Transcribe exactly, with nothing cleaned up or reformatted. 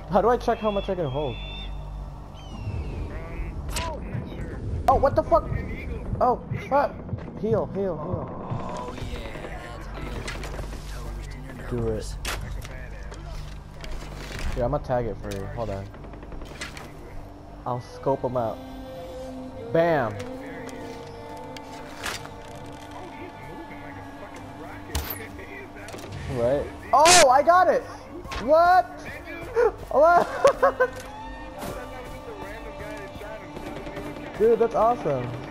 How do I check how much I can hold? Oh, what the fuck? Oh, fuck. Heal, heal, heal. Oh yeah, that's toast in your Do it. Here, I'm gonna tag it for you. Hold on. I'll scope him out. Bam. Right? Oh, I got it! What? What? Dude, that's awesome.